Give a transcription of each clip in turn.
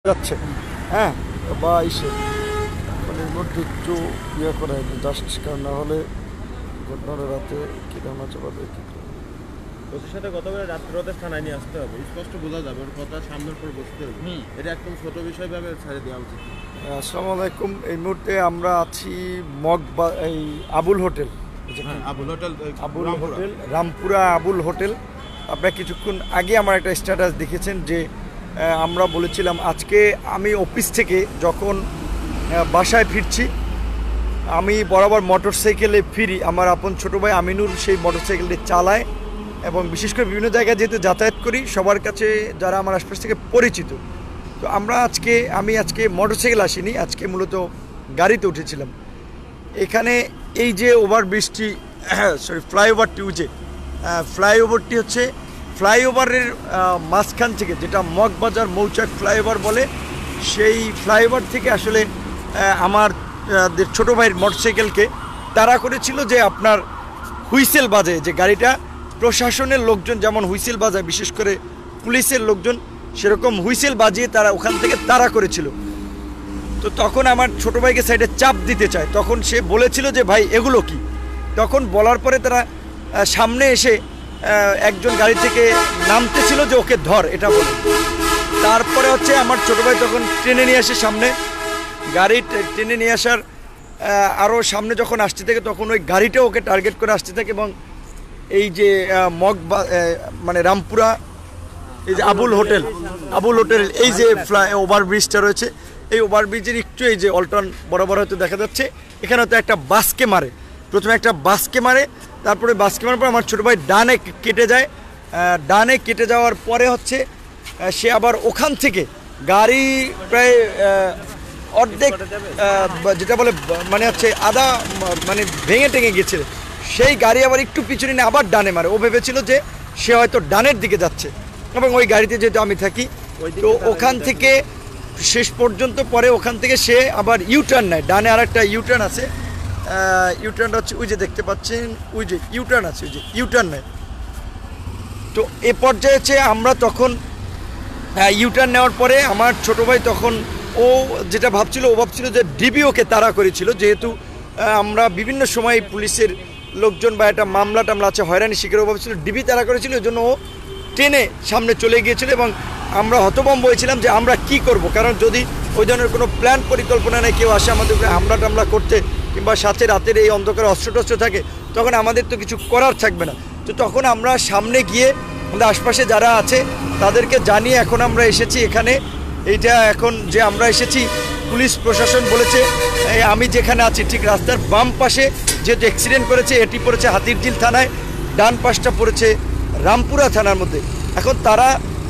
যাচ্ছে, হ্যাঁ, বা ইসে মানে এর মধ্যে একটু ইয়ে করা হয় জাস্ট, কারণ না হলে ঘটনাটা রাতে কী ধারণা চাপাবে কী করে। ওদের সাথে কথা বলে রাত্রে থানায় নিয়ে আসতে হবে, স্পষ্ট বোঝা যাবে, ওর কথা সামনের পর বসতে হবে। এটা একদম ছোট বিষয় ভাবে ছেড়ে দেওয়া উচিত। আসসালামু আলাইকুম। এই মুহূর্তে আমরা আছি এই Abul hotel, Abul hotel, Rampura Abul hotel. আপনারা কিছুক্ষণ আগে আমার একটা স্ট্যাটাস দেখেছেন যে আমরা বলেছিলাম আজকে আমি অফিস থেকে যখন বাসায় ফিরছি, আমি বরাবর মোটরসাইকেলে ফিরি, আমার আপন ছোটো ভাই আমিনুর সেই মোটরসাইকেলটি চালায় এবং বিশেষ করে বিভিন্ন জায়গায় যেহেতু যাতায়াত করি সবার কাছে যারা আমার আশপাশ থেকে পরিচিত, তো আমি আজকে মোটরসাইকেল আসিনি, আজকে মূলত গাড়িতে উঠেছিলাম। এখানে এই যে ওভারব্রিজটি ফ্লাইওভারটি ফ্লাইওভারটি হচ্ছে ফ্লাইওভারের মাঝখান থেকে, যেটা মগবাজার মৌচাক ফ্লাইওভার বলে, সেই ফ্লাইওভার থেকে আসলে আমার ছোটো ভাইয়ের মোটরসাইকেলকে তাড়া করেছিল যে আপনার হুইসেল বাজে, যে গাড়িটা প্রশাসনের লোকজন যেমন হুইসেল বাজায়, বিশেষ করে পুলিশের লোকজন সেরকম হুইসেল বাজিয়ে তারা ওখান থেকে তাড়া করেছিল। তো তখন আমার ছোটো ভাইকে সাইডে চাপ দিতে চায়, তখন সে বলেছিল যে ভাই এগুলো কি, তখন বলার পরে তারা সামনে এসে একজন গাড়ি থেকে নামতেছিল যে ওকে ধর, এটা বলে। তারপরে হচ্ছে আমার ছোটো ভাই তখন টেনে নিয়ে আসে সামনে, গাড়ি টেনে নিয়ে আসার আরও সামনে যখন আসতে থাকে তখন ওই গাড়িটা ওকে টার্গেট করে আসতে থাকে এবং এই যে মানে রামপুরা এই যে আবুল হোটেল এই যে ওভারব্রিজটা রয়েছে, এই ওভারব্রিজের একটু এই যে অল্টন বরাবর হয়তো দেখা যাচ্ছে, এখানে হয়তো একটা বাসকে মারে, প্রথমে একটা বাসকে মারে, তারপরে বাসকে মারার পর আমার ছোটো ভাই ডানে কেটে যায়, ডানে কেটে যাওয়ার পরে হচ্ছে সে আবার ওখান থেকে গাড়ি প্রায় অর্ধেক যেটা বলে মানে হচ্ছে আধা মানে ভেঙে টেঙে গেছিল, সেই গাড়ি আবার একটু পিছনে নিয়ে আবার ডানে মারে। ও ভেবেছিল যে সে হয়তো ডানের দিকে যাচ্ছে এবং ওই গাড়িতে যেহেতু আমি থাকি, তো ওখান থেকে শেষ পর্যন্ত পরে ওখান থেকে সে আবার ইউটার্ন নেয়, ডানে আর একটা ইউটার্ন আছে, ইউটার্নটা হচ্ছে ওই যে দেখতে পাচ্ছেন, ওই যে ইউটার্ন আছে, ওই যে ইউটার্ন নেয়। তো এ পর্যায়ে হচ্ছে আমরা তখন ইউটার্ন নেওয়ার পরে আমার ছোটো ভাই তখন ও যেটা ভাবছিল যে ডিবি ওকে তাড়া করেছিল, যেহেতু আমরা বিভিন্ন সময় পুলিশের লোকজন বা একটা মামলা টামলা আছে, হয়রানি শিকার ভাবছিল, ডিবি তাড়া করেছিল, ওই জন্য ও ট্রেনে সামনে চলে গিয়েছিল এবং আমরা হতভম্ব হয়েছিলাম যে আমরা কি করব, কারণ যদি ওই ধরনের কোনো প্ল্যান পরিকল্পনা নেই, কেউ আসে আমাদের উপরে হামলা টামলা করতে কিংবা সাথে রাতের এই অন্ধকারে অস্ত্র থাকে, তখন আমাদের তো কিছু করার থাকবে না। তো তখন আমরা সামনে গিয়ে আমাদের আশপাশে যারা আছে তাদেরকে জানিয়ে এখন আমরা এসেছি এখানে। এইটা এখন যে আমরা এসেছি, পুলিশ প্রশাসন বলেছে আমি যেখানে আছি ঠিক রাস্তার বাম পাশে যেহেতু অ্যাক্সিডেন্ট করেছে, এটি পড়েছে হাতিরঝিল থানায়, ডান পাশটা পড়েছে রামপুরা থানার মধ্যে। এখন তারা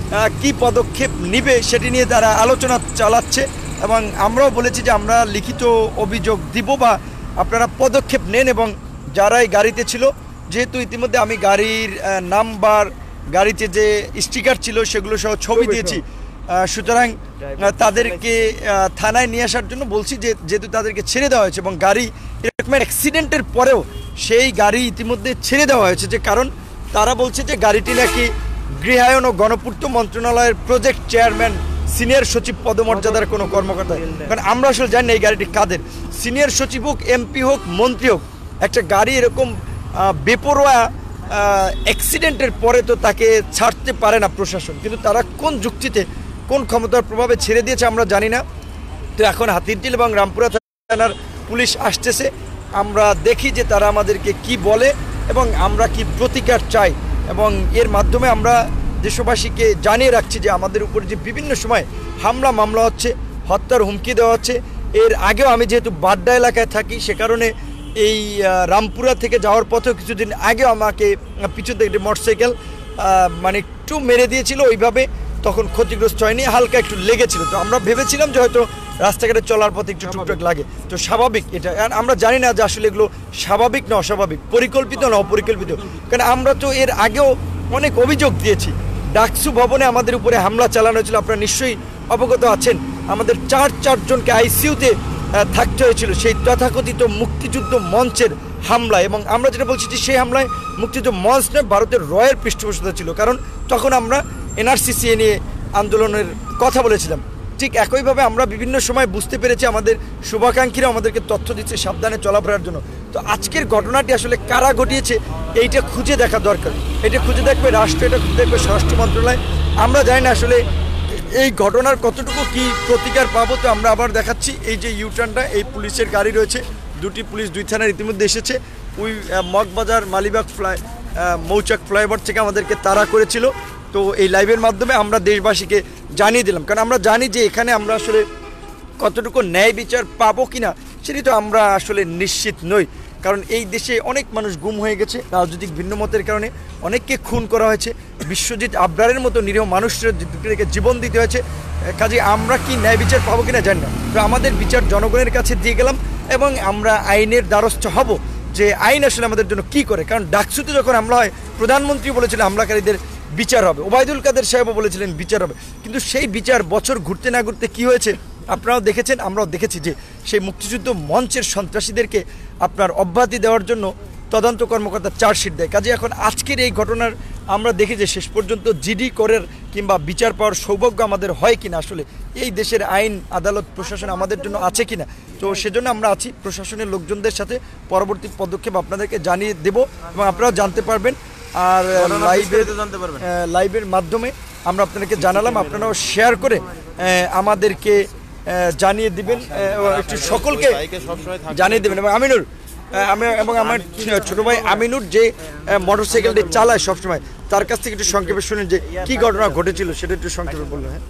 কি পদক্ষেপ নিবে সেটি নিয়ে তারা আলোচনা চালাচ্ছে এবং আমরাও বলেছি যে আমরা লিখিত অভিযোগ দিব বা আপনারা পদক্ষেপ নেন। এবং যারা এই গাড়িতে ছিল, যেহেতু ইতিমধ্যে আমি গাড়ির নাম্বার, গাড়িতে যে স্টিকার ছিল সেগুলো সহ ছবি দিয়েছি, সুতরাং তাদেরকে থানায় নিয়ে আসার জন্য বলছি, যে যেহেতু তাদেরকে ছেড়ে দেওয়া হয়েছে এবং গাড়ি এরকম অ্যাক্সিডেন্টের পরেও সেই গাড়ি ইতিমধ্যে ছেড়ে দেওয়া হয়েছে, যে কারণ তারা বলছে যে গাড়িটি নাকি গৃহায়ন ও গণপূর্ত মন্ত্রণালয়ের প্রজেক্ট চেয়ারম্যান সিনিয়র সচিব পদমর্যাদার কোনো কর্মকর্তা, কারণ আমরা আসলে জানি না এই গাড়িটি কাদের, সিনিয়র সচিব হোক, এমপি হোক, মন্ত্রী হোক, একটা গাড়ি এরকম বেপরোয়া অ্যাক্সিডেন্টের পরে তো তাকে ছাড়তে পারে না প্রশাসন, কিন্তু তারা কোন যুক্তিতে কোন ক্ষমতার প্রভাবে ছেড়ে দিয়েছে আমরা জানি না। তো এখন হাতিরঝিল এবং রামপুরা থানার পুলিশ আসতেছে, আমরা দেখি যে তারা আমাদেরকে কি বলে এবং আমরা কি প্রতিকার চাই, এবং এর মাধ্যমে আমরা দেশবাসীকে জানিয়ে রাখছি যে আমাদের উপর যে বিভিন্ন সময় হামলা মামলা হচ্ছে, হত্যার হুমকি দেওয়া হচ্ছে। এর আগেও আমি যেহেতু বাড্ডা এলাকায় থাকি, সে কারণে এই রামপুরা থেকে যাওয়ার পথেও কিছুদিন আগেও আমাকে পিছন থেকে একটি মোটরসাইকেল মানে একটু মেরে দিয়েছিল, ওইভাবে তখন ক্ষতিগ্রস্ত হয়নি, হালকা একটু লেগেছিল। তো আমরা ভেবেছিলাম যে হয়তো রাস্তাঘাটে চলার পথে একটু টুকটাক লাগে, তো স্বাভাবিক এটা, আমরা জানি না যে আসলে এগুলো স্বাভাবিক না অস্বাভাবিক, পরিকল্পিত না অপরিকল্পিত, কারণ আমরা তো এর আগেও অনেক অভিযোগ দিয়েছি। ডাকসু ভবনে আমাদের উপরে হামলা চালানো হয়েছিল, আপনারা নিশ্চয়ই অবগত আছেন, আমাদের চারজনকে আইসিইউতে থাকতে হয়েছিল সেই তথাকথিত মুক্তিযুদ্ধ মঞ্চের হামলা। এবং আমরা যেটা বলছি যে সেই হামলায় মুক্তিযুদ্ধ মঞ্চ নয়, ভারতের রয়ের পৃষ্ঠপোষকতা ছিল, কারণ তখন আমরা এনআরসি নিয়ে আন্দোলনের কথা বলেছিলাম। ঠিক একইভাবে আমরা বিভিন্ন সময় বুঝতে পেরেছি, আমাদের শুভাকাঙ্ক্ষীরা আমাদেরকে তথ্য দিচ্ছে সাবধানে চলাফেরার জন্য। তো আজকের ঘটনাটি আসলে কারা ঘটিয়েছে এইটা খুঁজে দেখা দরকার। এটা খুঁজে দেখবে রাষ্ট্র, এটা খুঁজে দেখবে স্বরাষ্ট্র মন্ত্রণালয়। আমরা জানি না আসলে এই ঘটনার কতটুকু কি প্রতিকার পাবো। তো আমরা আবার দেখাচ্ছি এই যে ইউটার্নটা, এই পুলিশের গাড়ি রয়েছে, দুটি পুলিশ 2 থানার ইতিমধ্যে এসেছে। ওই মগবাজার মালিবাগ মৌচাক ফ্লাইওভার থেকে আমাদেরকে তাড়া করেছিল। তো এই লাইভের মাধ্যমে আমরা দেশবাসীকে জানিয়ে দিলাম, কারণ আমরা জানি যে এখানে আমরা আসলে কতটুকু ন্যায় বিচার পাবো কিনা সেটি তো আমরা আসলে নিশ্চিত নই। কারণ এই দেশে অনেক মানুষ গুম হয়ে গেছে, রাজনৈতিক ভিন্নমতের কারণে অনেককে খুন করা হয়েছে, বিশ্বজিৎ আবরারের মতো নিরীহ মানুষকে জীবন দিতে হয়েছে। কাজে আমরা কি ন্যায় বিচার পাবো কিনা জানি না। তো আমাদের বিচার জনগণের কাছে দিয়ে গেলাম এবং আমরা আইনের দ্বারস্থ হব যে আইন আসলে আমাদের জন্য কি করে। কারণ ডাকসুতে যখন হামলা হয় প্রধানমন্ত্রী বলেছিলেন হামলাকারীদের বিচার হবে, ওবায়দুল কাদের সাহেবও বলেছিলেন বিচার হবে, কিন্তু সেই বিচার বছর ঘুরতে না ঘুরতে কি হয়েছে আপনারাও দেখেছেন, আমরাও দেখেছি যে সেই মুক্তিযুদ্ধ মঞ্চের সন্ত্রাসীদেরকে আপনার অব্যাহতি দেওয়ার জন্য তদন্ত কর্মকর্তা চার্জশিট দেয়। কাজে এখন আজকের এই ঘটনার আমরা দেখি যে শেষ পর্যন্ত জিডি করের কিংবা বিচার পাওয়ার সৌভাগ্য আমাদের হয় কিনা, আসলে এই দেশের আইন আদালত প্রশাসন আমাদের জন্য আছে কিনা। তো সেজন্য আমরা আছি প্রশাসনের লোকজনদের সাথে, পরবর্তী পদক্ষেপ আপনাদেরকে জানিয়ে দেব এবং আপনারাও জানতে পারবেন। আর লাইভের মাধ্যমে আমরা আপনাদেরকে জানালাম, আপনারাও শেয়ার করে আমাদেরকে জানিয়ে দিবেন, একটু সকলকে জানিয়ে দেবেন। এবং আমিনুর এবং আমার ছোট ভাই আমিনুর যে মোটরসাইকেলটি চালায় সবসময়, তার কাছ থেকে একটু সংক্ষেপে শুনেন যে কি ঘটনা ঘটেছিল সেটা একটু সংক্ষেপে বললো। হ্যাঁ,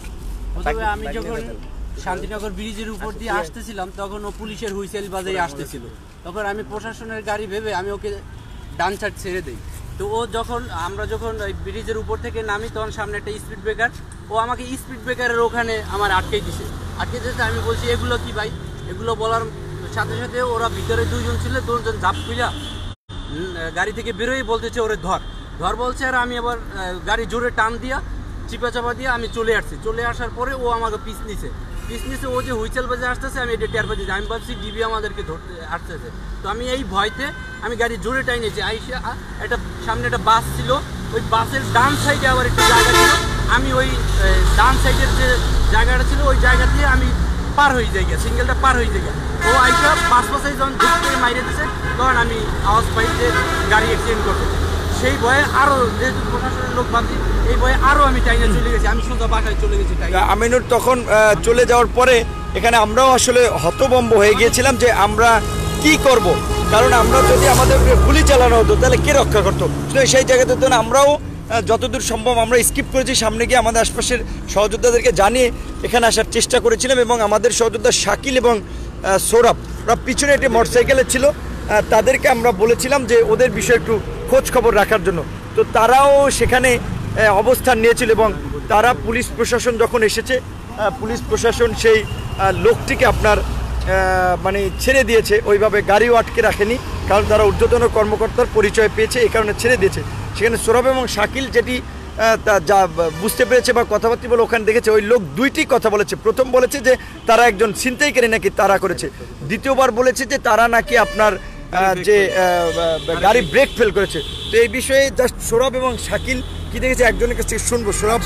আমি যখন শান্তিনগর ব্রিজের উপর দিয়ে আসতেছিলাম তখন ও পুলিশের হুইসেল বাজায় আসতেছিল, তখন আমি প্রশাসনের গাড়ি ভেবে আমি ওকে ডান সাইড ছেড়ে দিই। তো ও আমরা যখন ওই ব্রিজের উপর থেকে নামি তখন সামনে একটা স্পিড ব্রেকার, ও আমাকে স্পিড ব্রেকারের ওখানে আমার আটকে দিছে। আমি বলছি এগুলো কি ভাই, এগুলো বলার সাথে সাথে ওরা ভিতরে 2 জন ছিল, 2 জন ঝাঁপ খুইলা গাড়ি থেকে বেরোই বলতেছে ওরে ধর বলছে। আর আমি আবার গাড়ি জোরে টান দিয়া চিপা চাপা দিয়ে আমি চলে আসছি। চলে আসার পরে ও আমাকে পিছ নিছে। ও যে হুইসেল বাজে আসতেছে আমি এটা টের পাচ্ছি, আমি ভাবছি ডিবি আমাদেরকে ধরতে আসতেছে। তো আমি এই ভয়তে আমি গাড়ি জোরে টাইনেছি। আইসা একটা সামনে একটা বাস ছিল, ওই বাসের ডান সাইডে আবার একটু জায়গা ছিল, আমি ওই ডান সাইডের যে জায়গাটা ছিল ওই জায়গা দিয়ে আমি পার হয়ে যাই, সিঙ্গেলটা পার হয়ে যাই। ও আইসা পাশে যখন ধুপ করে মাইরে দিছে তখন আমি আওয়াজ পাই যে গাড়ি অ্যাক্সিডেন্ট করছে। সেই ভয়ে আরও যেহেতু প্রশাসনের লোক ভাবছি, এই ভয়ে আরও আমি টাইনে চলে গেছি, আমি সোজা বাসায় চলে গেছি। আমিনুর তখন চলে যাওয়ার পরে এখানে আমরাও আসলে হতভম্ব হয়ে গিয়েছিলাম যে আমরা কি করব, কারণ আমরা যদি আমাদের গুলি চালানো হতো তাহলে কে রক্ষা করতো। সেই জায়গাতে তো আমরাও যতদূর সম্ভব আমরা স্কিপ করেছি, সামনে গিয়ে আমাদের আশপাশের সহযোদ্ধাদেরকে জানিয়ে এখানে আসার চেষ্টা করেছিলাম। এবং আমাদের সহযোদ্ধা শাকিল এবং সৌরভ, ওরা পিছনে একটি মোটরসাইকেলে ছিল, তাদেরকে আমরা বলেছিলাম যে ওদের বিষয়ে একটু খোঁজ খবর রাখার জন্য। তো তারাও সেখানে অবস্থান নিয়েছিল এবং তারা পুলিশ প্রশাসন যখন এসেছে, পুলিশ প্রশাসন সেই লোকটিকে আপনার মানে ছেড়ে দিয়েছে, ওইভাবে গাড়িও আটকে রাখেনি, কারণ তারা ঊর্ধ্বতন কর্মকর্তার পরিচয় পেয়েছে, এই কারণে ছেড়ে দিয়েছে। সেখানে সৌরভ এবং শাকিল যেটি যা বুঝতে পেরেছে বা কথাবার্তা বলে ওখানে দেখেছে, ওই লোক 2টি কথা বলেছে। প্রথম বলেছে যে তারা একজন ছিনতাইকারী নাকি তারা করেছে, দ্বিতীয়বার বলেছে যে তারা নাকি আপনার যে গাড়ি ব্রেক ফেল করেছে। তো এই বিষয়ে জাস্ট সৌরভ এবং শাকিল কি দেখেছে একজনের কাছ থেকে শুনবো। সৌরভ,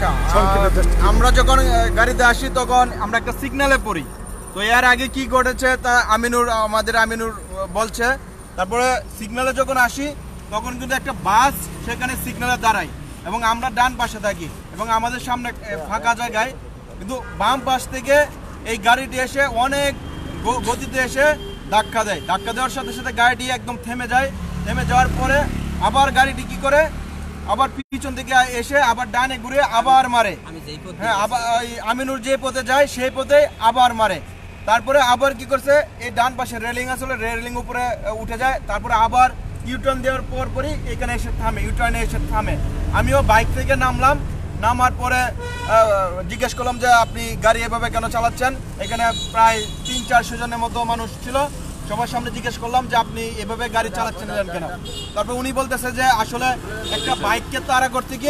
আমরা যখন গাড়িতে আসি তখন আমরা একটা সিগন্যালে পড়ি। তো এর আগে কি ঘটেছে তা আমাদের আমিনুর বলছে। তারপরে সিগন্যালে যখন আসি তখন কিন্তু একটা বাস সেখানে সিগন্যালে দাঁড়ায় এবং আমরা ডান পাশে থাকি এবং আমাদের সামনে ফাঁকা জায়গায় কিন্তু বাম পাশ থেকে এই গাড়িটি এসে অনেক গতিতে এসে ধাক্কা দেয়। ধাক্কা দেওয়ার সাথে সাথে গাড়িটি একদম থেমে যায়। থেমে যাওয়ার পরে আবার গাড়িটি কি করে আবার পিছন থেকে এসে আবার ডানে ঘুরে আবার মারে। হ্যাঁ, আবার আমিনুর যে পথে যায় সেই পথে আবার মারে। তারপরে আবার কি করছে, এই ডান পাশে রেলিং আসলে রেলিং উপরে উঠে যায়। তারপরে আবার ইউটার্ন দেওয়ার পরই এখানে এসে থামে, ইউটার্নে এসে থামে। আমিও বাইক থেকে নামলাম। নামার পরে জিজ্ঞেস করলাম যে আপনি গাড়ি এভাবে কেন চালাচ্ছেন। এখানে প্রায় 300-400 জনের মতো মানুষ ছিল। সবার সামনে জিজ্ঞেস করলাম যে আপনি এভাবে গাড়ি চালাচ্ছেন কেন। তারপর উনি বলতেছে যে আসলে একটা বাইককে তাড়া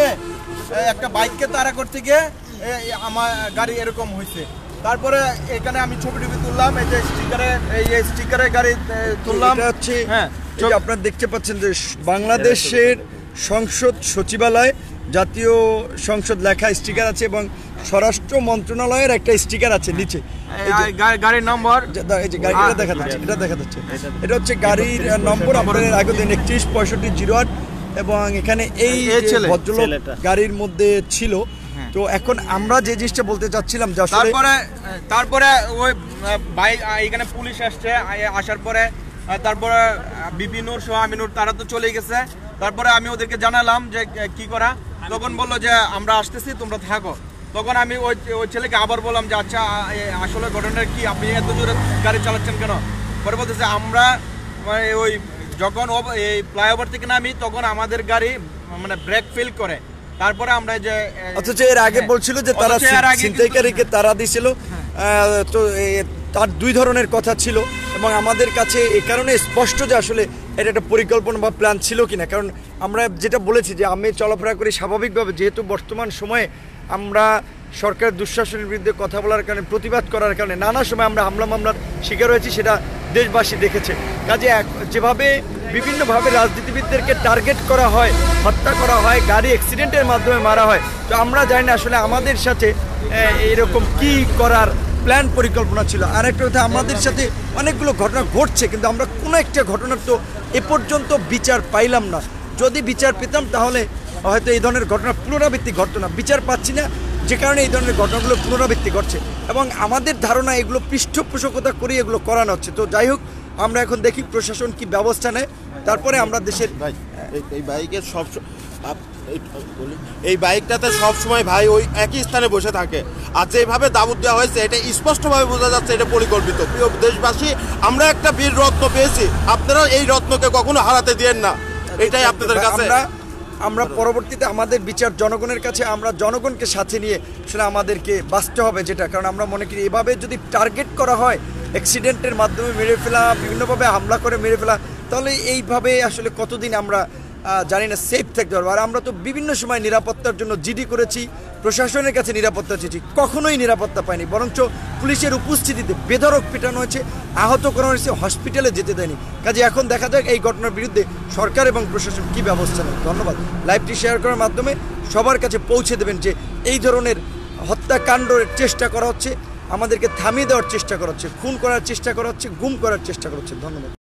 করতে গিয়ে আমার গাড়ি এরকম হয়েছে। তারপরে এখানে আমি ছবি তুললাম, এই যে স্টিকারে গাড়ি তুললাম। হ্যাঁ, আপনারা দেখতে পাচ্ছেন যে বাংলাদেশের সংসদ সচিবালয়, জাতীয় সংসদ লেখা স্টিকার আছে এবং স্বরাষ্ট্র মন্ত্রণালয়ের একটা স্টিকার আছে নিচে, গাড়ির নম্বর এই যে গাড়িটা দেখা যাচ্ছে, এটা দেখা যাচ্ছে, এটা হচ্ছে গাড়ির নম্বর আপনাদের আগের দিন 316508 এবং এখানে এই ভদ্রলোক গাড়ির মধ্যে ছিল। তো এখন আমরা যে জিনিসটা বলতে চাচ্ছিলাম যে আসলে তারপরে ওই বাইক এখানে পুলিশ আসছে, আসার পরে তারপরে বিপিনুর সহ আমিনুর তারা তো চলে গেছে। তারপরে আমি ওদেরকে জানালাম যে কি করা, তখন বললো যে আমরা আসতেছি তোমরা থাকো। তখন আমি ওই ছেলেকে আবার বললাম যে আচ্ছা আসলে ঘটনাটা কি, আপনি এত জোরে গাড়ি চালাচ্ছেন কেন? পরে বলতেছে আমরা ওই যখন এই ফ্লাইওভার থেকে নামি তখন আমাদের গাড়ি মানে ব্রেক ফেল করে, তারপরে আমরা যে অথচ এর আগে বলছিল যে তারা ছিনতাইকারীকে তারা দিছিল। তো তার দুই ধরনের কথা ছিল এবং আমাদের কাছে এই কারণে স্পষ্ট যে আসলে এটা একটা পরিকল্পনা বা প্ল্যান ছিল কিনা। কারণ আমরা যেটা বলেছি যে আমি চলাফেরা করি স্বাভাবিকভাবে, যেহেতু বর্তমান সময়ে আমরা সরকারের দুঃশাসনের বিরুদ্ধে কথা বলার কারণে, প্রতিবাদ করার কারণে নানা সময় আমরা হামলা মামলার শিকার হয়েছি, সেটা দেশবাসী দেখেছে। কাজে যেভাবে বিভিন্নভাবে রাজনীতিবিদদেরকে টার্গেট করা হয়, হত্যা করা হয়, গাড়ি অ্যাক্সিডেন্টের মাধ্যমে মারা হয়, তো আমরা জানি না আসলে আমাদের সাথে এরকম কি করার প্ল্যান পরিকল্পনা ছিল। আর একটা কথা, আমাদের সাথে অনেকগুলো ঘটনা ঘটছে কিন্তু আমরা কোনো একটা ঘটনার তো এ পর্যন্ত বিচার পাইলাম না। যদি বিচার পেতাম তাহলে হয়তো এই ধরনের ঘটনা পুনরাবৃত্তি ঘটতো না। বিচার পাচ্ছি না, যে কারণে এই ধরনের ঘটনাগুলো পুনরাবৃত্তি ঘটছে এবং আমাদের ধারণা এগুলো পৃষ্ঠপোষকতা করে এগুলো করানো হচ্ছে। তো যাই হোক, আমরা এখন দেখি প্রশাসন কি ব্যবস্থা নেয়, তারপরে আমরা দেশের এই বাইকের এই বাইকটাতে সবসময় ভাই ওই একই স্থানে বসে থাকে, আর যেভাবে দাবুত দেওয়া হয়েছে এটা স্পষ্টভাবে বোঝা যাচ্ছে এটা পরিকল্পিত। প্রিয় দেশবাসী, আমরা একটা বীর রত্ন পেয়েছি, আপনারা এই রত্নকে কখনো হারাতে দিয়েন না, এটাই আপনাদের কাছে। আমরা পরবর্তীতে আমাদের বিচার জনগণের কাছে, আমরা জনগণকে সাথে নিয়ে সেটা আমাদেরকে বাঁচতে হবে, যেটা কারণ আমরা মনে করি এভাবে যদি টার্গেট করা হয়, অ্যাক্সিডেন্টের মাধ্যমে মেরে ফেলা, বিভিন্নভাবে হামলা করে মেরে ফেলা, তাহলে এইভাবে আসলে কতদিন আমরা জানি না সেফ থাকতে পারবো। আর আমরা তো বিভিন্ন সময় নিরাপত্তার জন্য জিডি করেছি, প্রশাসনের কাছে নিরাপত্তা চেয়েছি, কখনোই নিরাপত্তা পাইনি, বরঞ্চ পুলিশের উপস্থিতিতে বেধড়ক পিটানো হয়েছে, আহত করা হয়েছে, হসপিটালে যেতে দেয়নি। কাজে এখন দেখা যাক এই ঘটনার বিরুদ্ধে সরকার এবং প্রশাসন কী ব্যবস্থা নেয়। ধন্যবাদ। লাইভটি শেয়ার করার মাধ্যমে সবার কাছে পৌঁছে দেবেন যে এই ধরনের হত্যাকাণ্ডের চেষ্টা করা হচ্ছে, আমাদেরকে থামিয়ে দেওয়ার চেষ্টা করা হচ্ছে, খুন করার চেষ্টা করা হচ্ছে, গুম করার চেষ্টা করা হচ্ছে। ধন্যবাদ।